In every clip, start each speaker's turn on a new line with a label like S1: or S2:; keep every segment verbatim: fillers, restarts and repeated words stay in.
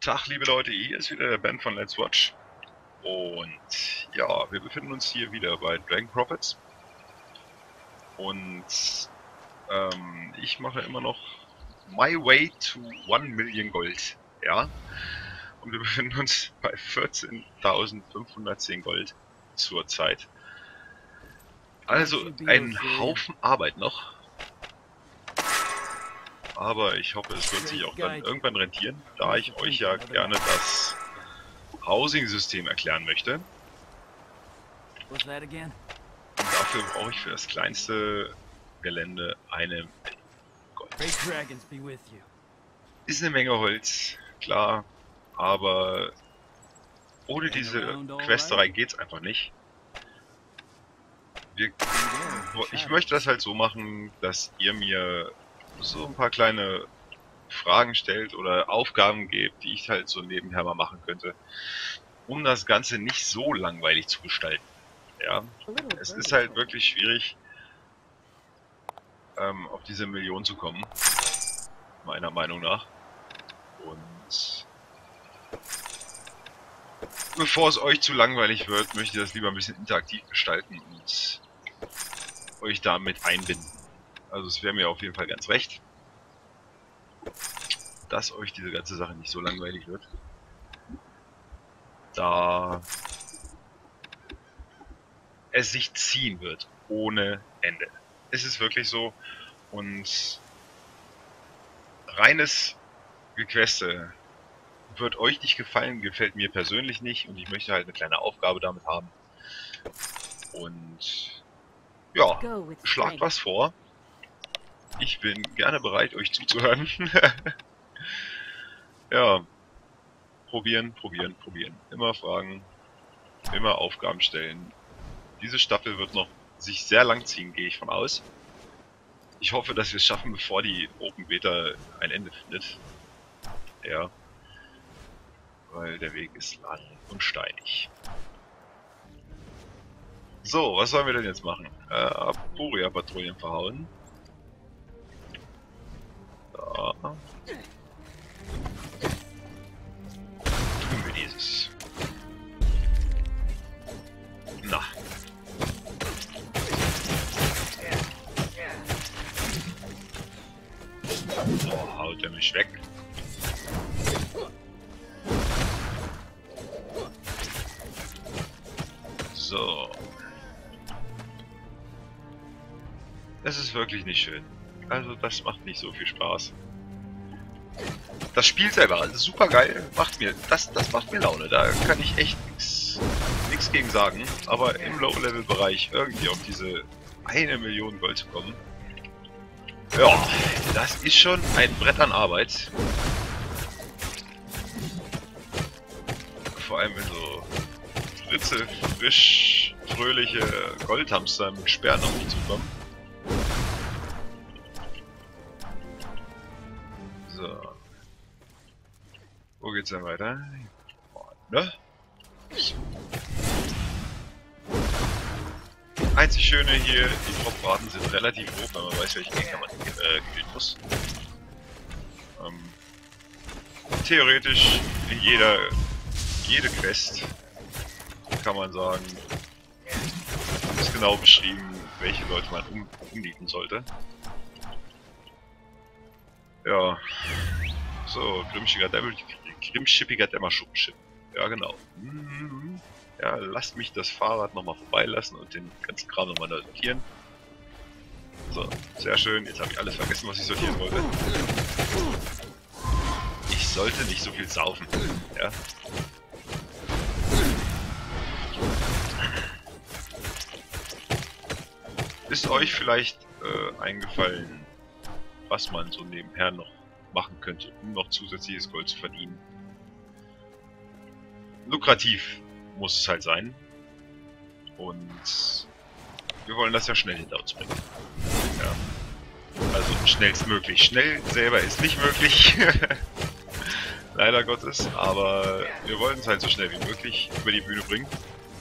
S1: Tag, liebe Leute, hier ist wieder der Ben von Let's Watch. Und ja, wir befinden uns hier wieder bei Dragon Prophets. Und ähm, ich mache immer noch My Way to one Million Gold. Ja. Und wir befinden uns bei vierzehntausendfünfhundertzehn Gold zurzeit. Also ein Haufen Arbeit noch. Aber ich hoffe, es wird sich auch dann irgendwann rentieren, da ich euch ja gerne das Housing-System erklären möchte. Und dafür brauche ich für das kleinste Gelände eine Menge Gold. Ist eine Menge Holz, klar, aber ohne diese Questerei geht es einfach nicht. Wir, ich möchte das halt so machen, dass ihr mir so ein paar kleine Fragen stellt oder Aufgaben gebt, die ich halt so nebenher mal machen könnte, um das Ganze nicht so langweilig zu gestalten. Ja, es ist halt wirklich schwierig, ähm, auf diese Million zu kommen, meiner Meinung nach. Und bevor es euch zu langweilig wird, möchte ich das lieber ein bisschen interaktiv gestalten und euch damit einbinden. Also es wäre mir auf jeden Fall ganz recht, dass euch diese ganze Sache nicht so langweilig wird. Da es sich ziehen wird ohne Ende. Es ist wirklich so. Und reines Gequeste wird euch nicht gefallen, gefällt mir persönlich nicht. Und ich möchte halt eine kleine Aufgabe damit haben. Und ja, schlagt was vor. Ich bin gerne bereit, euch zuzuhören. Ja, probieren, probieren, probieren. Immer fragen, immer Aufgaben stellen. Diese Staffel wird noch sich sehr lang ziehen, gehe ich von aus. Ich hoffe, dass wir es schaffen, bevor die Open Beta ein Ende findet. Ja, weil der Weg ist lang und steinig. So, was sollen wir denn jetzt machen? Äh, Apuria-Patrouillen verhauen. Da. Tun wir dieses. Na. So, haut er mich weg. So. Das ist wirklich nicht schön. Also das macht nicht so viel Spaß. Das Spiel selber, also super geil, macht mir, das, das macht mir Laune, da kann ich echt nichts gegen sagen, aber im Low-Level-Bereich irgendwie auf diese eine Million Gold zu kommen, ja, das ist schon ein Brett an Arbeit. Vor allem wenn so fritze, frisch, fröhliche Goldhamster mit Sperren auf mich zukommen. So. Wo geht's denn weiter? Ne? So. Einzig Schöne hier, die Dropraten sind relativ hoch, wenn man weiß, welchen Gegner man äh, gewinnen muss. Ähm, theoretisch in jeder, jede Quest kann man sagen, ist genau beschrieben, welche Leute man um, umnieten sollte. Ja, so, grimschippiger Dämmer, grimschippiger Dämmerschuppenschiff. Ja, genau. Ja, lasst mich das Fahrrad nochmal vorbeilassen und den ganzen Kram nochmal sortieren. So, sehr schön. Jetzt habe ich alles vergessen, was ich sortieren wollte. Ich sollte nicht so viel saufen. Ja. Ist euch vielleicht äh, eingefallen, was man so nebenher noch machen könnte, um noch zusätzliches Gold zu verdienen? Lukrativ muss es halt sein. Und wir wollen das ja schnell hinter uns bringen. Ja. Also schnellstmöglich. Schnell selber ist nicht möglich. Leider Gottes. Aber wir wollen es halt so schnell wie möglich über die Bühne bringen.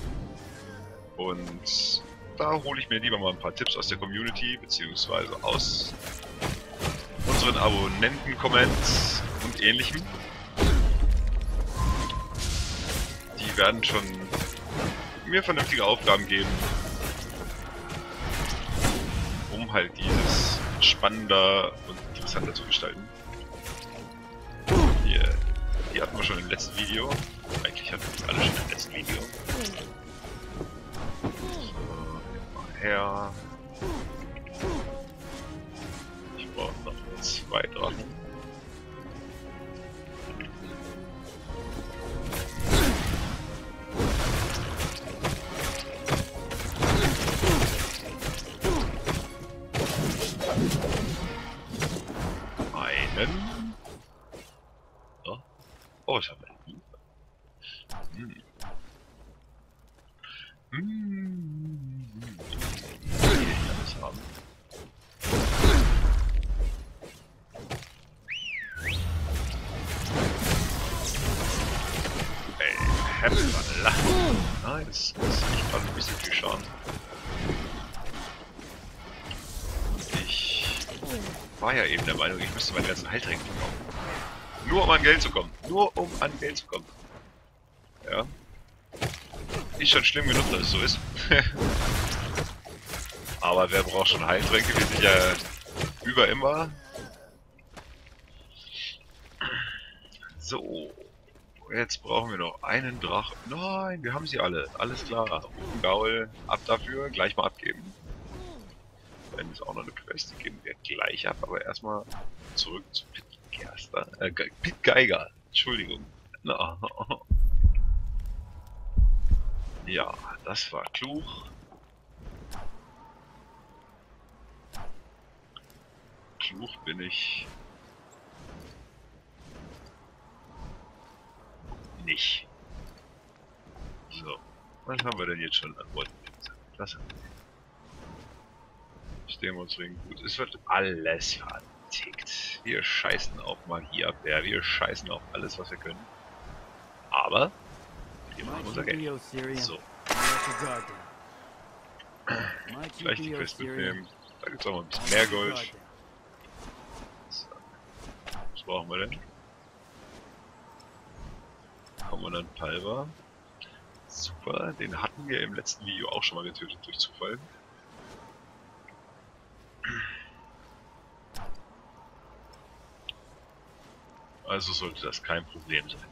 S1: Und da hole ich mir lieber mal ein paar Tipps aus der Community, beziehungsweise aus unseren Abonnenten, Comments und ähnlichem. werden schon mir vernünftige Aufgaben geben, um halt dieses spannender und interessanter zu gestalten. Hier, die hatten wir schon im letzten Video. Eigentlich hatten wir alle schon im letzten Video. So, mal her. Ich brauche noch zwei Drachen. Einen. So. Oh, ich habe einen. Hm. Hm. Hier alles haben. Ey, Hemmler. Nice. Das ist echt gerade ein bisschen viel Schaden. Ich war ja eben der Meinung, ich müsste meine ganzen Heiltränke verkaufen. Nur um an Geld zu kommen. Nur um an Geld zu kommen. Ja. Ist schon schlimm genug, dass es so ist. Aber wer braucht schon Heiltränke? Wir sind ja über immer. So. Jetzt brauchen wir noch einen Drachen. Nein, wir haben sie alle. Alles klar. Gaul, ab dafür. Gleich mal abgeben. Dann ist auch noch eine Quest, die geben wir gleich ab, aber erstmal zurück zu Pit Gerster, äh, Pit Geiger, Entschuldigung. No. Ja, das war klug. Klug bin ich nicht. So, was haben wir denn jetzt schon an Worten? Klasse. Dämonsring, gut, es wird alles vertickt. Wir scheißen auf Magieabwehr, wir scheißen auf alles, was wir können. Aber wir machen unser Geld. So. Vielleicht die Quest mitnehmen. Da gibt es auch mal ein bisschen mehr Gold. So. Was brauchen wir denn? Kommandant Palva. Super, den hatten wir im letzten Video auch schon mal getötet durch Zufall. Also sollte das kein Problem sein.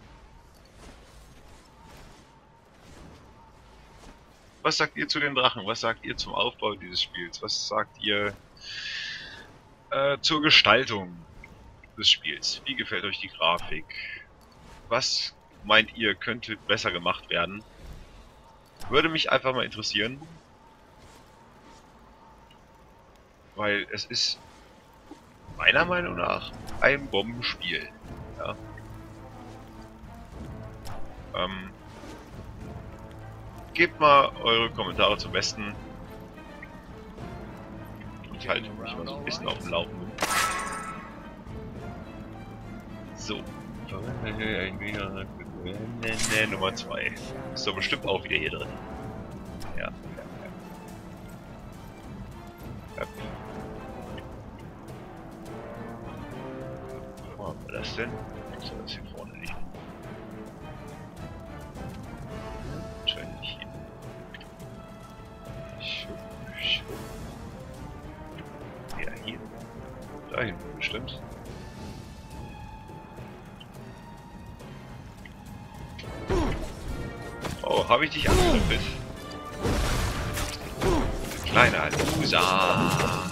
S1: Was sagt ihr zu den Drachen? Was sagt ihr zum Aufbau dieses Spiels? Was sagt ihr äh, zur Gestaltung des Spiels? Wie gefällt euch die Grafik? Was meint ihr, könnte besser gemacht werden? Würde mich einfach mal interessieren. Weil es ist meiner Meinung nach ein Bombenspiel. Ja. Ähm, gebt mal eure Kommentare zum Besten. Und ich halte mich mal so ein bisschen auf dem Laufenden. So. Nummer zwei. Ist doch bestimmt auch wieder hier drin. Ja. ja, ja. ja. Wo haben wir das denn? Soll das hier vorne liegen? Wahrscheinlich hier. Ja, hier. Da hinten bestimmt. Oh, habe ich dich angegriffen? Kleiner Loser.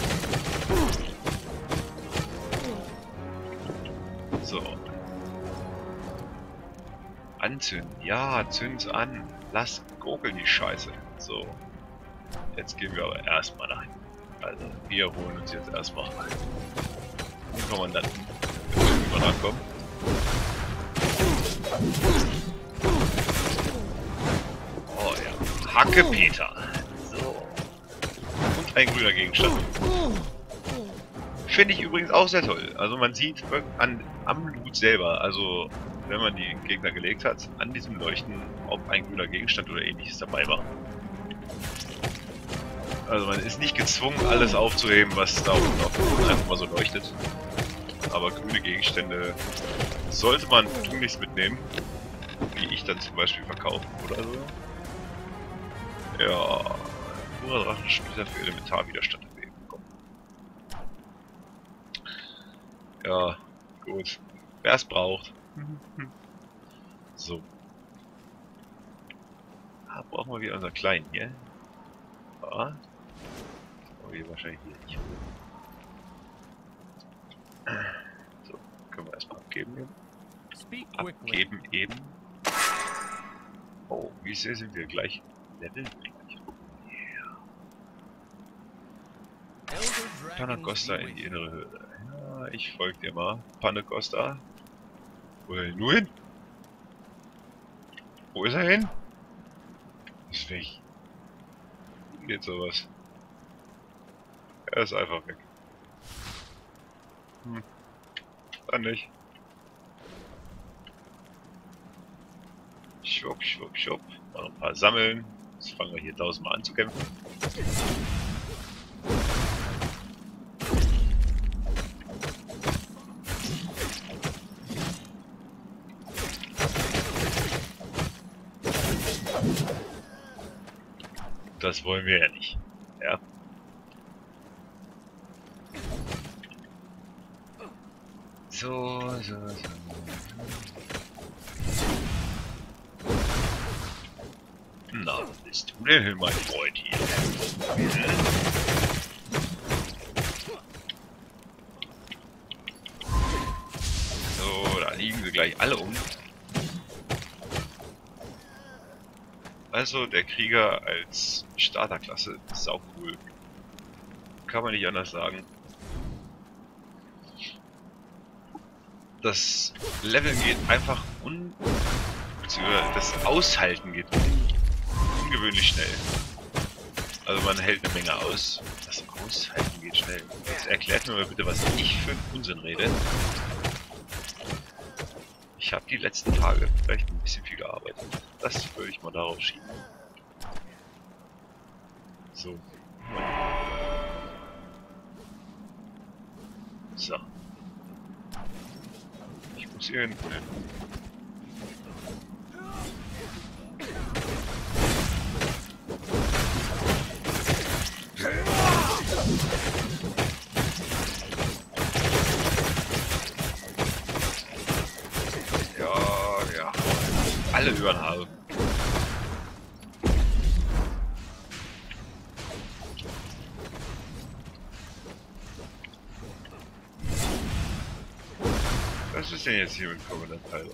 S1: So. Anzünden. Ja, zünd's an. Lass gurgeln die Scheiße. So. Jetzt gehen wir aber erstmal nach hinten. Also, wir holen uns jetzt erstmal den Kommandanten. Wenn wir rankommen. Oh ja. Hacke Peter. So. Und ein grüner Gegenstand. Finde ich übrigens auch sehr toll. Also man sieht an, am Loot selber, also wenn man die Gegner gelegt hat, an diesem Leuchten, ob ein grüner Gegenstand oder ähnliches dabei war. Also man ist nicht gezwungen, alles aufzuheben, was da unten auf dem Boden einfach mal so leuchtet. Aber grüne Gegenstände sollte man tunlichst mitnehmen. die ich dann zum Beispiel verkaufe oder so. Ja, purer Drachensplitter für Elementarwiderstand erleben. Komm. Ja, gut. Wer es braucht. So. Ah, brauchen wir wieder unseren Kleinen hier. Ja. Aber wir wahrscheinlich hier nicht. So, können wir erstmal abgeben. Abgeben eben. Oh, wie sehr sind wir gleich Level? Panacosta in die innere Höhle. Ja, ich folge dir mal. Panacosta. Wo ist er nur hin? Wo ist er hin? Ist weg. Wie geht sowas? Er ist einfach weg. Hm. Dann nicht. Schwupp, schwupp, schwupp. Mal ein paar sammeln. Jetzt fangen wir hier tausendmal an zu kämpfen. Das wollen wir ja nicht. Ja. So, so, so. Na, was bist du denn, mein Freund hier? So, da liegen sie gleich alle um. Also, der Krieger als Starterklasse ist auch cool. Kann man nicht anders sagen. Das Leveln geht einfach un... beziehungsweise das Aushalten geht ungewöhnlich schnell. Also man hält eine Menge aus. Das Aushalten geht schnell. Jetzt erklärt mir mal bitte, was ich für einen Unsinn rede. Ich habe die letzten Tage vielleicht ein bisschen viel gearbeitet. Das würde ich mal darauf schieben. So. So. Ich muss hier hinten hin. Ja, ja. Alle über den Haufen. Was ist denn jetzt hier mit Covenant Tyler?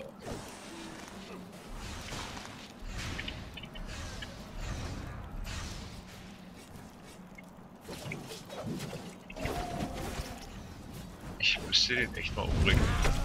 S1: Ich müsste den echt mal umbringen.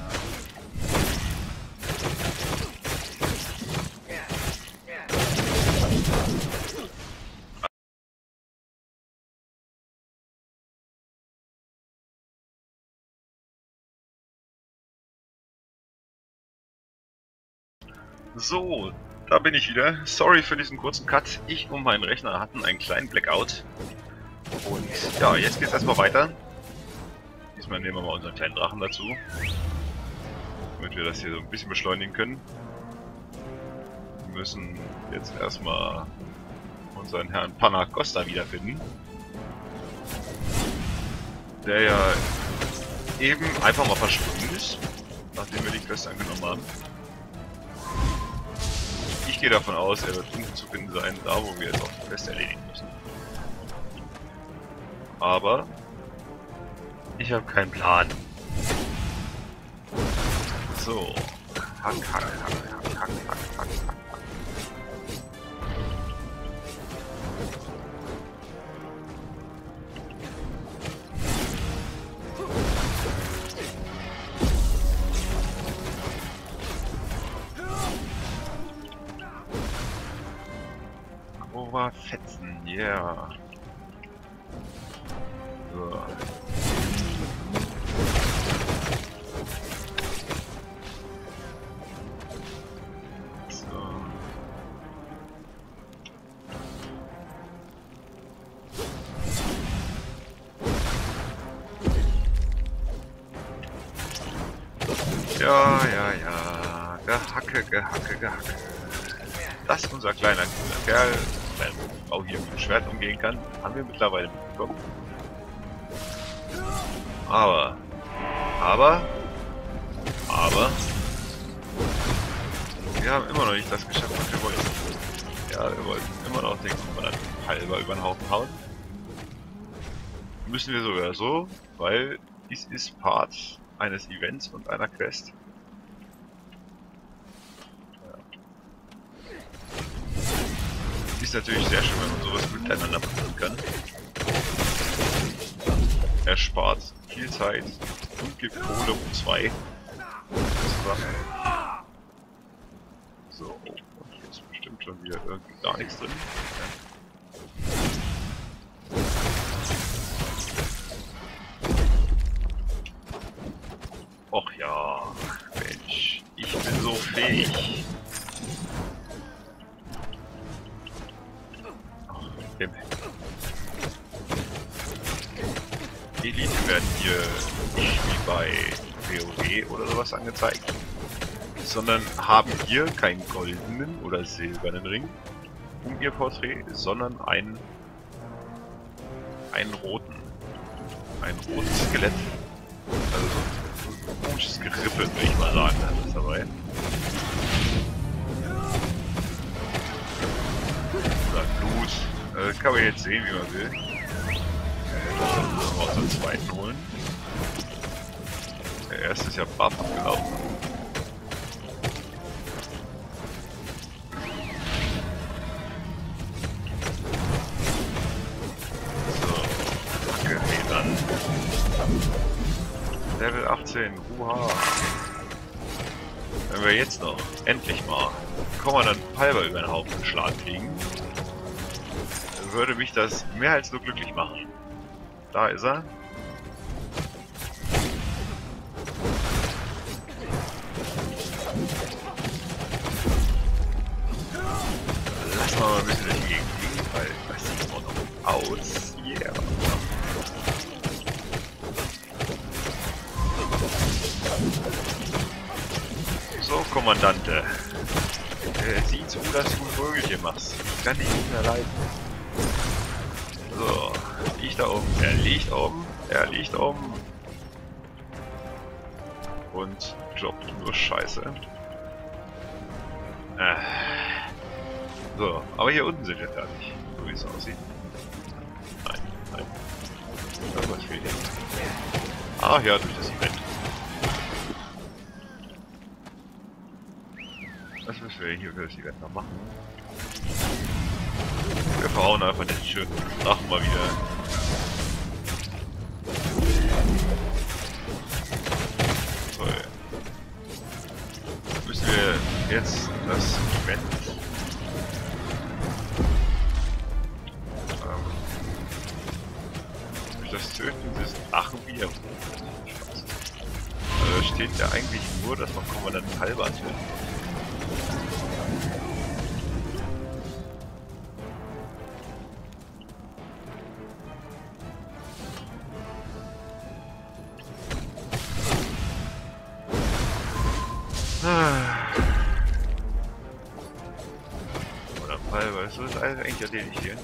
S1: So, da bin ich wieder. Sorry für diesen kurzen Cut. Ich und mein Rechner hatten einen kleinen Blackout. Und ja, jetzt geht's erstmal weiter. Diesmal nehmen wir mal unseren kleinen Drachen dazu. Damit wir das hier so ein bisschen beschleunigen können. Wir müssen jetzt erstmal unseren Herrn Panacosta wiederfinden. Der ja eben einfach mal verschwunden ist, nachdem wir die Quest angenommen haben. Ich gehe davon aus, er wird unten zu finden sein, da wo wir jetzt auch die Quest erledigen müssen. Aber ich habe keinen Plan. So. Hack, hack, hack, hack, hack, hack, hack, hack. Fetzen, yeah. So. So. Ja, ja, ja. Gehacke, Gehacke, Gehacke. Dass unser kleiner Kerl seine Frau hier mit dem Schwert umgehen kann, haben wir mittlerweile mitbekommen. Aber, aber, aber, wir haben immer noch nicht das geschafft, was wir wollten. Ja, wir wollten immer noch den Kommandanten halber über den Haufen hauen. Müssen wir sogar so, weil dies ist Part eines Events und einer Quest. Ist natürlich sehr schön, wenn man sowas miteinander machen kann. Er spart viel Zeit und gibt Kohle um zwei. So, und hier ist bestimmt schon wieder irgendwie gar nichts drin. Och ja, Mensch, ich bin so fähig. Elite werden hier nicht wie bei WoW oder sowas angezeigt, sondern haben hier keinen goldenen oder silbernen Ring um ihr Porträt, sondern einen, einen roten, ein rotes Skelett, also so ein komisches Gerippe, würde ich mal sagen, das ist dabei. Oder Blut, äh, kann man jetzt sehen, wie man will. Auch den zweiten holen. Der erste ist ja brav abgelaufen. So, okay, dann. Level achtzehn, huha. Wenn wir jetzt noch endlich mal Kommandant halber über den Haufen geschlagen kriegen, würde mich das mehr als nur glücklich machen. Da ist er. Lass mal ein bisschen durch die Gegend fliegen, weil das sieht auch noch aus. Yeah. So, Kommandante. Äh, sieh zu, dass du ein Vögelchen machst. Ich kann dich nicht mehr leiden. So. Liegt da oben, er liegt oben, er liegt oben und droppt nur Scheiße. Äh. So, aber hier unten sind wir fertig, so wie es aussieht. Nein, nein. Irgendwas fehlt hier. Ach ja, durch das Event. Was müssen wir hier für das Event noch machen? Wir verhauen einfach den schönen Drachen mal wieder. So, ja. Müssen wir jetzt das Event ähm, durch das Töten des Drachen wieder. Also steht ja eigentlich nur, dass man Kommandanten halber töten. Oder halber, so ist alles eigentlich erledigt hier.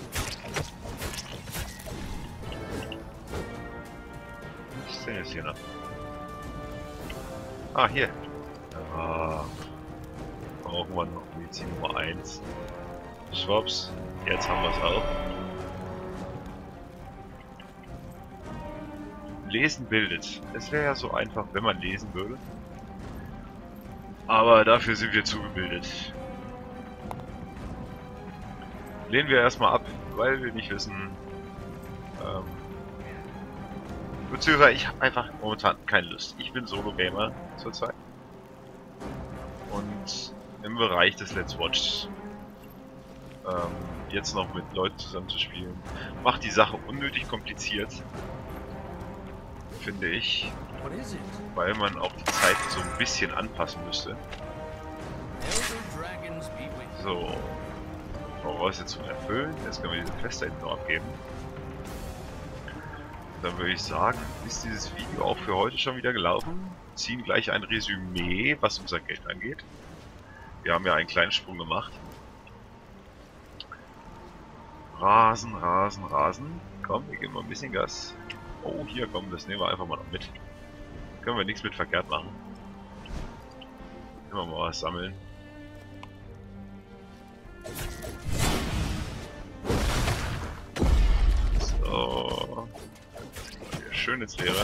S1: Was ist denn jetzt hier noch? Ah, hier. Ah, brauchen wir noch Medizin Nummer eins. Schwupps, jetzt haben wir es auch. Lesen bildet. Es wäre ja so einfach, wenn man lesen würde. Aber dafür sind wir zugebildet. Lehnen wir erstmal ab, weil wir nicht wissen. Ähm, beziehungsweise ich habe einfach momentan keine Lust. Ich bin Solo-Gamer zurzeit. Und im Bereich des Let's Watch ähm, jetzt noch mit Leuten zusammen zu spielen, macht die Sache unnötig kompliziert. Finde ich. Weil man auch die Zeit so ein bisschen anpassen müsste. So. Voraussetzungen erfüllen. Jetzt können wir diese Quest da hinten noch abgeben. Dann würde ich sagen, ist dieses Video auch für heute schon wieder gelaufen. Wir ziehen gleich ein Resümee, was unser Geld angeht. Wir haben ja einen kleinen Sprung gemacht. Rasen, Rasen, Rasen. Komm, wir geben mal ein bisschen Gas. Oh, hier, komm, das nehmen wir einfach mal noch mit. Können wir nichts mit verkehrt machen. Immer mal was sammeln. So. Schön ins Leere.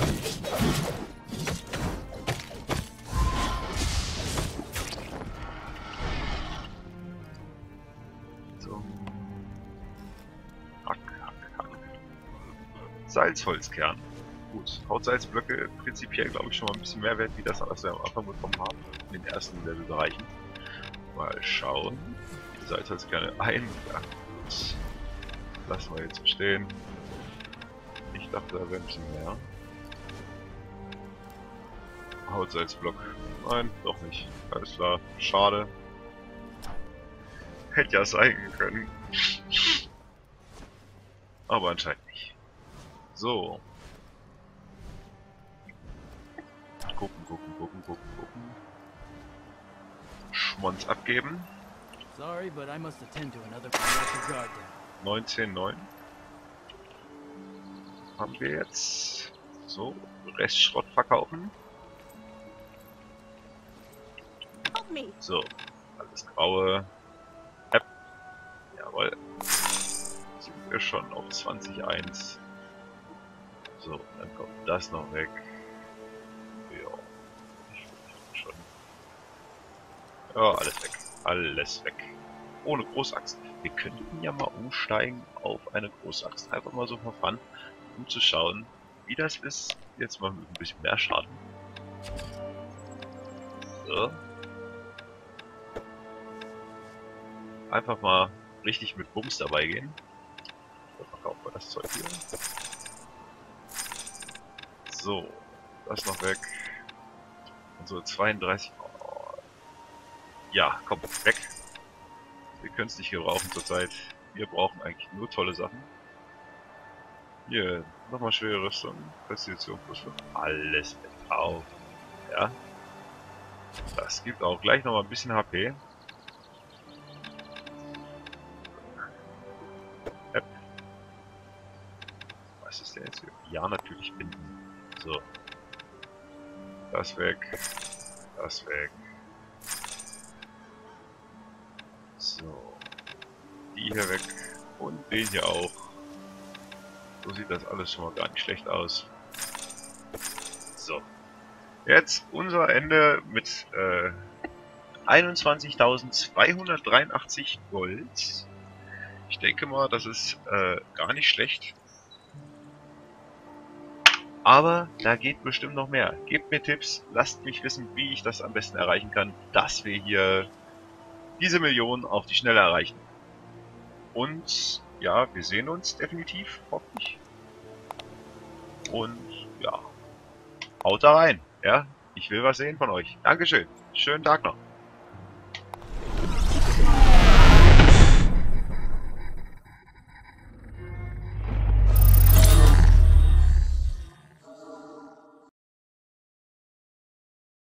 S1: So. Hack, hack, hack. Salzholzkern. Gut. Hautsalzblöcke prinzipiell, glaube ich, schon mal ein bisschen mehr wert, wie das, was wir am Anfang bekommen haben. In den ersten Levelbereichen. Mal schauen. Die Salzholzkerne ein. Ja, gut. Lassen wir jetzt so stehen. Ich dachte, da wäre ein bisschen mehr. Hautsalzblock. Nein, doch nicht. Alles klar. Schade. Hätte ja sein können. Aber anscheinend nicht. So. Gucken, gucken, gucken, gucken, gucken. Schmonz abgeben.
S2: Sorry, but I must attend to another productive guard there.
S1: neunzehn neun. Haben wir jetzt. So, Restschrott verkaufen. So, alles graue. App. Jawohl. Sind wir schon auf zwanzig eins. So, dann kommt das noch weg. Ja, ich schon. Ja, alles weg. Alles weg. Ohne Großaxt. Wir könnten ja mal umsteigen auf eine Großaxt. Einfach mal so verfahren, um zu schauen, wie das ist. Jetzt mal mit ein bisschen mehr Schaden. So. Einfach mal richtig mit Bums dabei gehen. So, verkaufen wir das Zeug hier. So, das noch weg. Und so zweiunddreißig. Oh. Ja, komm, weg. Wir können es nicht gebrauchen zurzeit. Wir brauchen eigentlich nur tolle Sachen. Hier, nochmal schwere Rüstung. Konstitution plus fünf. Alles mit auf. Ja. Das gibt auch gleich nochmal ein bisschen H P. App. Was ist denn jetzt hier? Ja, natürlich binden. So. Das weg. Das weg. So. Die hier weg. Und den hier auch. So sieht das alles schon mal gar nicht schlecht aus. So. Jetzt unser Ende mit äh, einundzwanzigtausendzweihundertdreiundachtzig Gold. Ich denke mal, das ist äh, gar nicht schlecht. Aber da geht bestimmt noch mehr. Gebt mir Tipps, lasst mich wissen, wie ich das am besten erreichen kann, dass wir hier diese Million auf die Schnelle erreichen. Und ja, wir sehen uns definitiv, hoffe ich. Und ja, haut da rein. Ja, ich will was sehen von euch. Dankeschön. Schönen Tag noch.